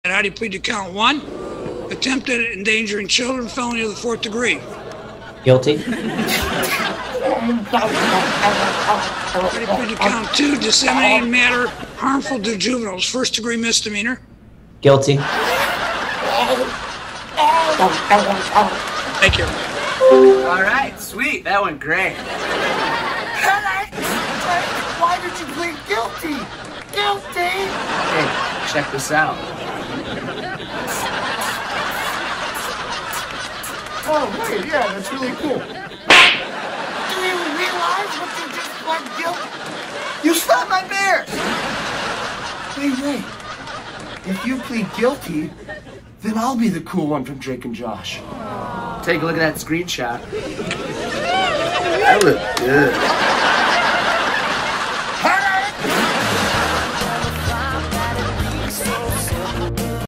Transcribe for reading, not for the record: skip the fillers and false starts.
How do you plead to count one? Attempted endangering children, felony of the 4th degree. Guilty. How do you plead to count two? Disseminating matter harmful to juveniles, 1st degree misdemeanor. Guilty. Thank you. All right, sweet. That went great. Why did you plead guilty? Guilty? Hey, check this out. Oh, wait, yeah, that's really cool. Do you realize what you just pled guilty? You slapped my bears! Wait. If you plead guilty, then I'll be the cool one from Drake and Josh. Take a look at that screenshot. That looked good.